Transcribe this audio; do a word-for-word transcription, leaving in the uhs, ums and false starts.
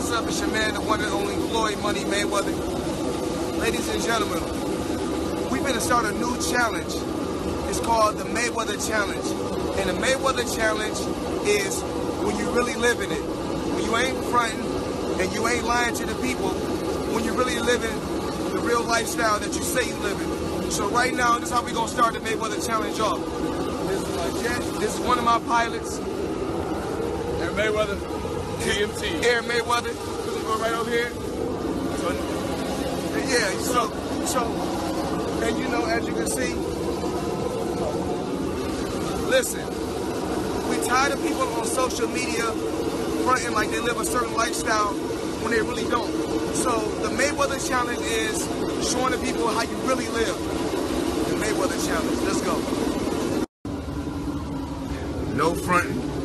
What's up? It's your man, the one and only Floyd Money Mayweather. Ladies and gentlemen, we're going to start a new challenge. It's called the Mayweather Challenge. And the Mayweather Challenge is when you really live in it. When you ain't fronting and you ain't lying to the people. When you really living the real lifestyle that you say you live in. So right now, this is how we're going to start the Mayweather Challenge off. This is my jet. This is one of my pilots. Air Mayweather. T M T. Air Mayweather. This one right over here. So, yeah, so, so, and you know, as you can see, listen, we tired of people on social media fronting like they live a certain lifestyle when they really don't. So the Mayweather Challenge is showing the people how you really live. The Mayweather Challenge. Let's go. No fronting.